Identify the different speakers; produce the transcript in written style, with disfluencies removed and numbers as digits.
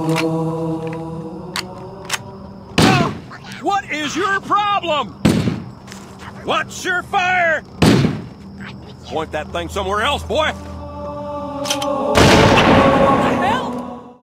Speaker 1: What is your problem? What's your fire? Point that thing somewhere else, boy.